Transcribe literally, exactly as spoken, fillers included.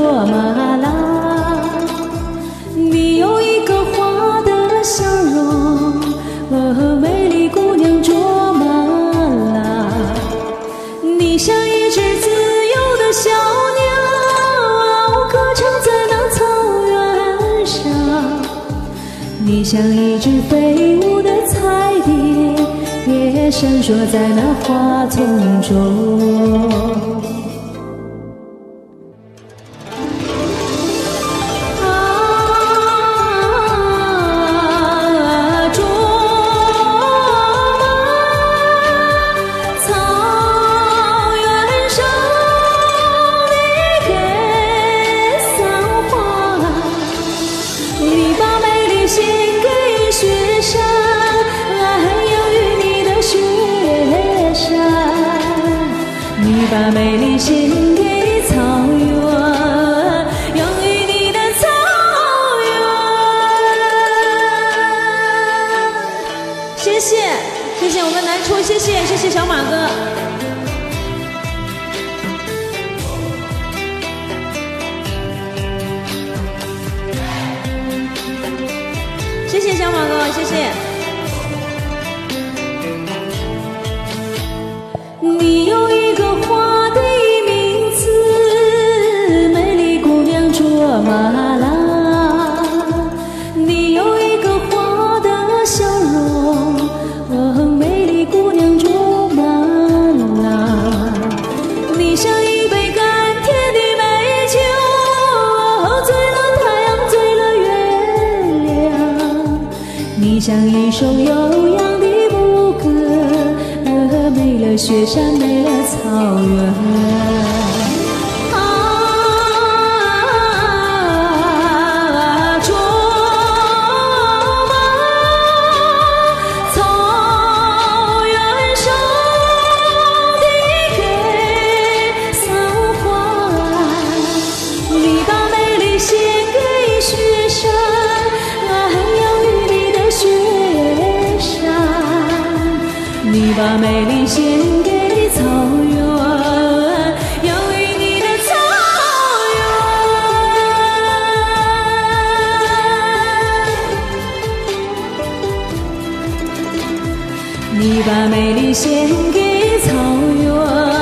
卓玛拉。你有一颗花的笑容，哦，美丽姑娘卓玛拉。你像一只自由的小鸟，歌唱在那草原上。你像一只飞舞的彩蝶，也闪烁在那花丛中。你把美丽献给草原，养育你的草原。谢谢，谢谢我们南初，谢谢，谢谢小马哥。谢谢小马哥，谢谢。你有一个花的名字，美丽姑娘卓玛拉。你有一个花的笑容，哦，美丽姑娘卓玛拉。你像一杯甘甜的美酒，哦，醉了太阳，醉了月亮。你像一首悠扬的牧歌，美了雪山，美了草原。啊，卓玛，草原上的格桑花，你把美丽献给雪山，养育你的雪山。你把美丽献给草原，养育你的草原。你把美丽献给草原。